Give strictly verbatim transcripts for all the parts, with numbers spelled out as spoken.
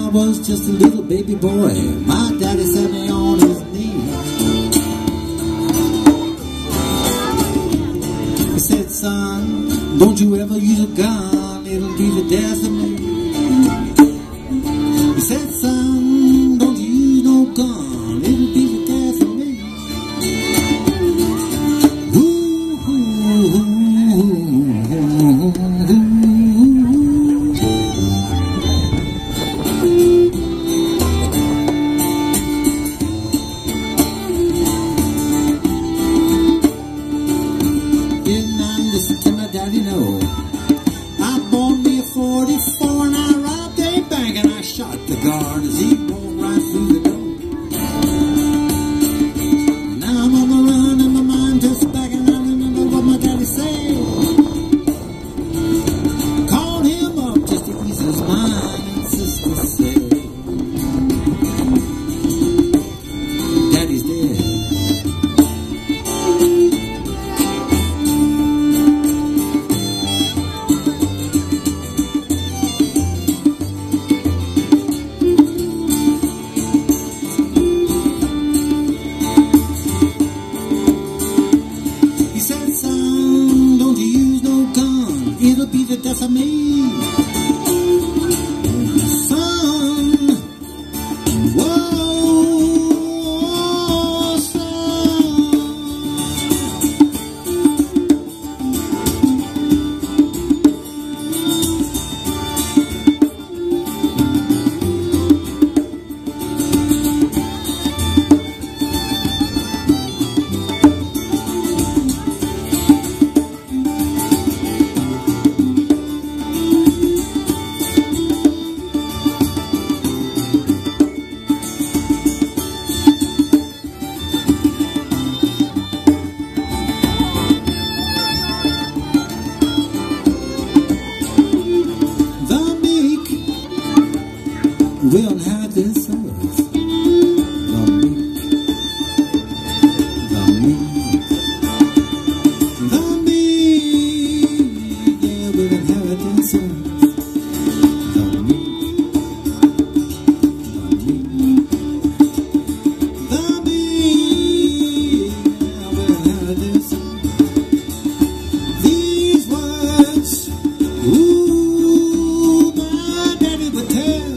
I was just a little baby boy, my daddy set me on his knee. He said, son, don't you ever use a gun, it'll be the death of me. He said, son, don't you use no gun, it'll be the death of me. Ooh, ooh, ooh, ooh, ooh. Listen to my daddy, no. I bought me a forty-four and I robbed a bank and I shot the guard as he walked right through the door. Now I'm on the run and my mind just back and I remember what my daddy said. Called him up just to ease his mind and sister said, Daddy's dead. It'll be the death of me. Son, whoa, son. We'll inherit this earth. The meek, the meek, the meek, yeah, we'll inherit this earth. The meek, the meek, the meek, yeah, we'll inherit this earth. These words, ooh, my daddy would tell.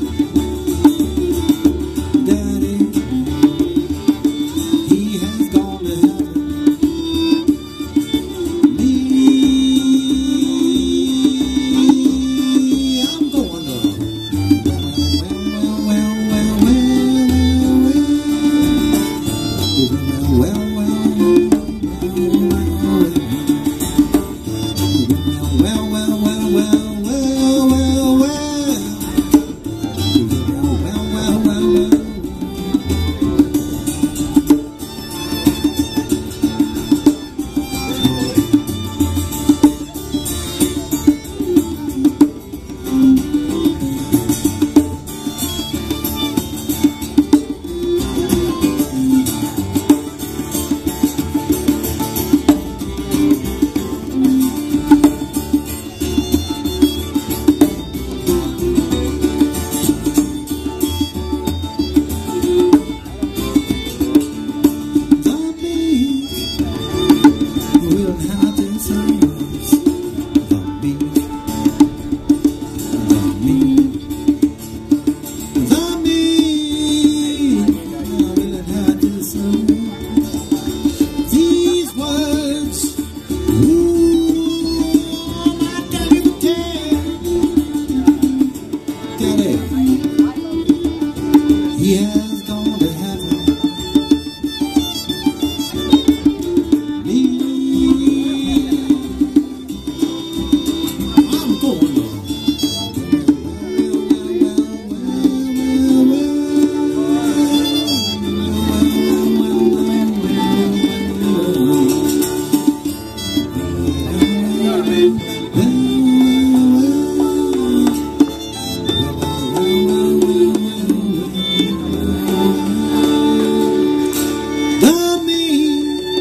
He has gone to heaven. Me, I'm going on.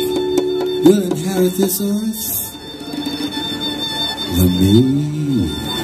Will inherit this earth. The moon.